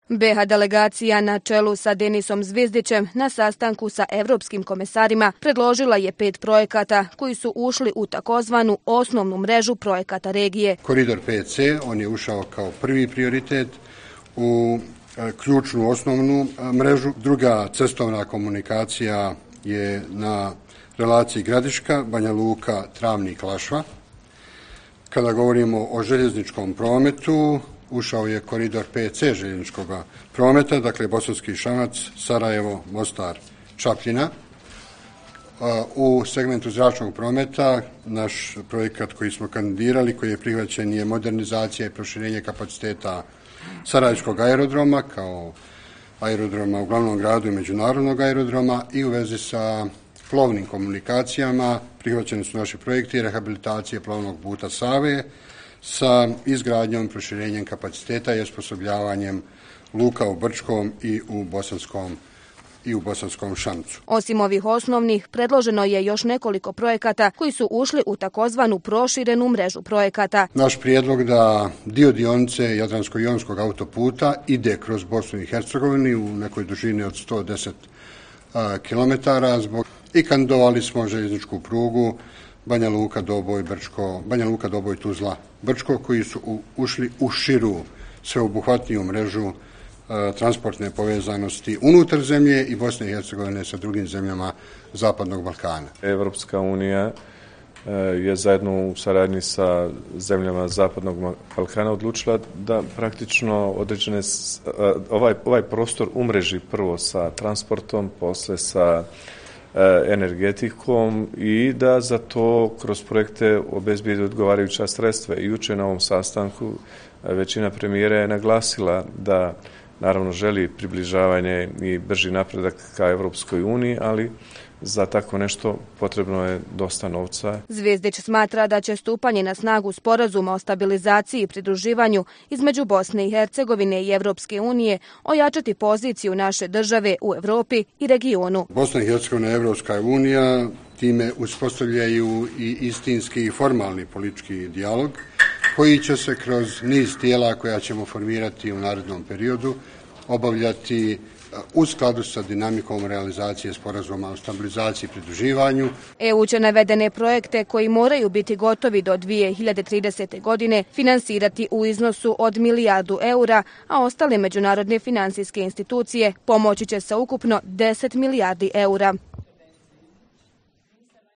BiH delegacija na čelu sa Denisom Zvizdićem na sastanku sa evropskim komesarima predložila je 5 projekata koji su ušli u takozvanu osnovnu mrežu projekata regije. Koridor 5C, on je ušao kao prvi prioritet u ključnu osnovnu mrežu. Druga cestovna komunikacija je na relaciji Gradiška, Banja Luka, Travnik, Lašva. Kada govorimo o željezničkom prometu, ušao je koridor 5C željezničkog prometa, dakle Bosanski Šamac, Sarajevo, Mostar, Čapljina. U segmentu zračnog prometa naš projekat koji smo kandidirali, koji je prihvaćen, je modernizacija i proširenje kapaciteta Sarajevskog aerodroma kao aerodroma u glavnom gradu i međunarodnog aerodroma i u vezi sa plovnim komunikacijama prihvaćeni su naši projekti rehabilitacije plovnog puta Save sa izgradnjom i proširenjem kapaciteta i osposobljavanjem luka u Brčkom i u Bosanskom Šamcu. Osim ovih osnovnih, predloženo je još nekoliko projekata koji su ušli u takozvanu proširenu mrežu projekata. Naš prijedlog da dio dionice Jadransko-jonskog autoputa ide kroz Bosnu i Hercegovinu u nekoj dužini od 110 km i kandidovali smo željezničku prugu Banja Luka, Doboj, Tuzla, Brčko, koji su ušli u širu sveobuhvatniju mrežu transportne povezanosti unutar zemlje i Bosne i Hercegovine sa drugim zemljama Zapadnog Balkana. Evropska unija je zajedno u saradnji sa zemljama Zapadnog Balkana odlučila da praktično određene ovaj prostor umreži prvo sa transportom, posle sa energetikom i da za to kroz projekte obezbijedi odgovarajuća sredstva. I juče na ovom sastanku većina premijera je naglasila da naravno želi približavanje i brži napredak ka Evropskoj uniji, ali za tako nešto potrebno je dosta novca. Zvizdić smatra da će stupanje na snagu sporazuma o stabilizaciji i pridruživanju između Bosne i Hercegovine i Evropske unije ojačati poziciju naše države u Evropi i regionu. Bosna i Hercegovina i Evropska unija time uspostavljaju i istinski i formalni politički dijalog koji će se kroz niz tijela koja ćemo formirati u narednom periodu obavljati u skladu sa dinamikom realizacije sporazuma o stabilizaciji i pridruživanju. EU će navedene projekte koji moraju biti gotovi do 2030. godine finansirati u iznosu od €1 milijardu, a ostale međunarodne finansijske institucije pomoći će sa ukupno 10 milijardi eura.